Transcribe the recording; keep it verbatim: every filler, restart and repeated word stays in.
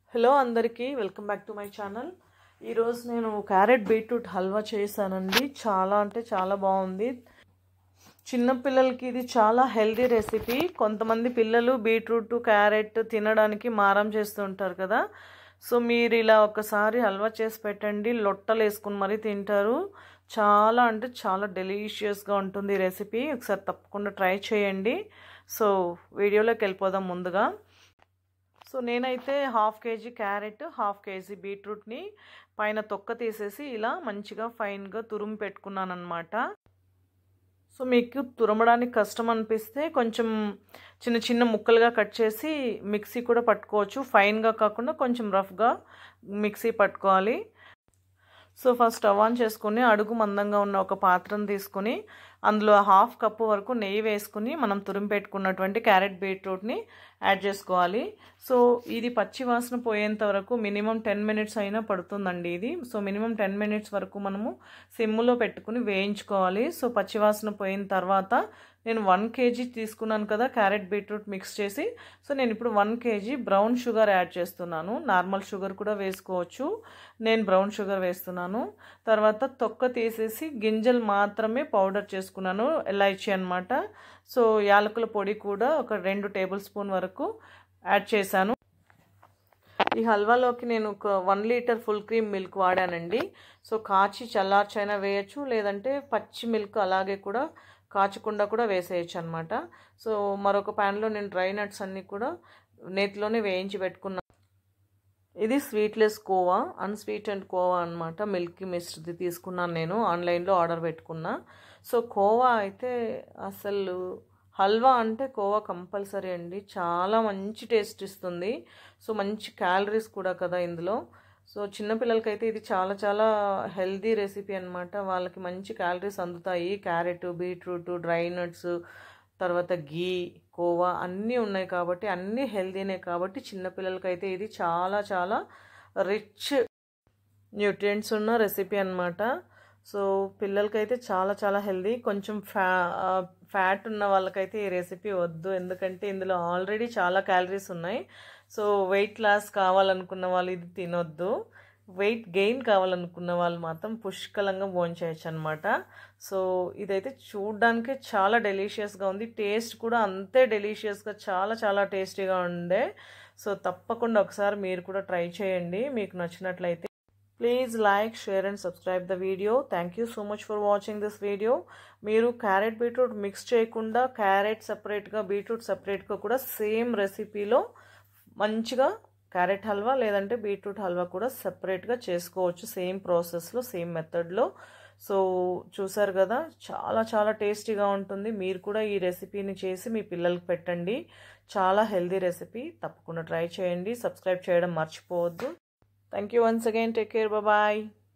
Hello అందరికీ welcome back to my channel. ఈరోజు నేను క్యారెట్ బీట్రూట్ హల్వా చేశానండి. చాలా అంటే చాలా బాగుంది. చిన్నపిల్లలకి ఇది చాలా హెల్దీ రెసిపీ. కొంతమంది పిల్లలు బీట్రూట్ క్యారెట్ తినడానికి మారం చేస్తూ ఉంటారు కదా. సో మీరు ఇలా ఒకసారి హల్వా చేసి పెట్టండి, లొట్టలు వేసుకుని మరీ తింటారు. చాలా అంటే చాలా డెలీషియస్గా ఉంటుంది ఈ రెసిపీ. ఒకసారి తప్పకుండా ట్రై చేయండి. సో వీడియోలోకి వెళ్ళిపోదాం. ముందుగా సో నేనైతే half kg carrot, half kg బీట్రూట్ని పైన తొక్క తీసేసి ఇలా మంచిగా ఫైన్గా తురుము పెట్టుకున్నాను అనమాట. సో మీకు తురమడానికి కష్టం అనిపిస్తే కొంచెం చిన్న చిన్న ముక్కలుగా కట్ చేసి మిక్సీ కూడా పట్టుకోవచ్చు. ఫైన్గా కాకుండా కొంచెం రఫ్గా మిక్సీ పట్టుకోవాలి. సో ఫస్ట్ స్టవ్ ఆన్ చేసుకుని అడుగు మందంగా ఉన్న ఒక పాత్రను తీసుకుని అందులో హాఫ్ కప్పు వరకు నెయ్యి వేసుకుని మనం తురిమి పెట్టుకున్నటువంటి క్యారెట్ బీట్రూట్ని యాడ్ చేసుకోవాలి. సో ఇది పచ్చి వాసన పోయేంత వరకు మినిమం టెన్ మినిట్స్ అయినా పడుతుందండి ఇది. సో మినిమం టెన్ మినిట్స్ వరకు మనము సిమ్లో పెట్టుకుని వేయించుకోవాలి. సో పచ్చి వాసన పోయిన తర్వాత నేను వన్ కేజీ తీసుకున్నాను కదా క్యారెట్ బీట్రూట్ మిక్స్ చేసి. సో నేను ఇప్పుడు one kg brown sugar add చేస్తున్నాను. నార్మల్ షుగర్ కూడా వేసుకోవచ్చు, నేను బ్రౌన్ షుగర్ వేస్తున్నాను. తర్వాత తొక్క తీసేసి గింజలు మాత్రమే పౌడర్ చేసుకున్నాను, ఎలైచీ అనమాట. సో యాలకుల పొడి కూడా ఒక రెండు టేబుల్ స్పూన్ వరకు యాడ్ చేశాను. ఈ హల్వాలోకి నేను ఒక one litre full cream milk వాడానండి. సో కాచి చల్లార్చైనా వేయచ్చు, లేదంటే పచ్చి మిల్క్ అలాగే కూడా కాచకుండా కూడా వేసేయచ్చు అనమాట. సో మరొక ప్యాన్లో నేను డ్రై నట్స్ అన్నీ కూడా నేతిలోనే వేయించి పెట్టుకున్నాను. ఇది sweetless khoa, unsweet and khoa అనమాట. మిల్క్ మిస్ట్ది తీసుకున్నాను, నేను ఆన్లైన్లో ఆర్డర్ పెట్టుకున్నా. సో కోవా అయితే అసలు హల్వా అంటే కోవా కంపల్సరీ అండి. చాలా మంచి టేస్ట్ ఇస్తుంది. సో మంచి క్యాలరీస్ కూడా కదా ఇందులో. సో చిన్నపిల్లలకైతే ఇది చాలా చాలా హెల్దీ రెసిపీ అనమాట. వాళ్ళకి మంచి క్యాలరీస్ అందుతాయి. క్యారెట్, బీట్రూట్, డ్రై నట్స్, తర్వాత గీ, కోవా అన్నీ ఉన్నాయి కాబట్టి అన్నీ హెల్దీనే కాబట్టి చిన్నపిల్లలకైతే ఇది చాలా చాలా రిచ్ న్యూట్రియంట్స్ ఉన్న రెసిపీ అనమాట. సో పిల్లలకైతే చాలా చాలా హెల్దీ. కొంచెం ఫ్యా ఫ్యాట్ ఉన్న వాళ్ళకైతే ఈ రెసిపీ వద్దు, ఎందుకంటే ఇందులో ఆల్రెడీ చాలా క్యాలరీస్ ఉన్నాయి. సో వెయిట్ లాస్ కావాలనుకున్న వాళ్ళు ఇది తినొద్దు. వెయిట్ గెయిన్ కావాలనుకున్న వాళ్ళు మాత్రం పుష్కలంగా భోంచేయచ్చు అనమాట. సో ఇదైతే చూడ్డానికే చాలా డెలీషియస్గా ఉంది, టేస్ట్ కూడా అంతే డెలీషియస్గా చాలా చాలా టేస్టీగా ఉండే. సో తప్పకుండా ఒకసారి మీరు కూడా ట్రై చేయండి మీకు నచ్చినట్లయితే. Please like, share and subscribe the video. Thank you so much for watching this video. మీరు క్యారెట్ బీట్రూట్ మిక్స్ చేయకుండా క్యారెట్ సపరేట్గా, బీట్రూట్ సపరేట్గా కూడా సేమ్ రెసిపీలో మంచిగా క్యారెట్ హల్వా లేదంటే బీట్రూట్ హల్వా కూడా సపరేట్గా చేసుకోవచ్చు, సేమ్ ప్రాసెస్లో, సేమ్ మెథడ్లో. సో చూసారు కదా, చాలా చాలా టేస్టీగా ఉంటుంది. మీరు కూడా ఈ రెసిపీని చేసి మీ పిల్లలకి పెట్టండి. చాలా హెల్దీ రెసిపీ, తప్పకుండా ట్రై చేయండి. సబ్స్క్రైబ్ చేయడం మర్చిపోవద్దు. Thank you once again. Take care. Bye bye.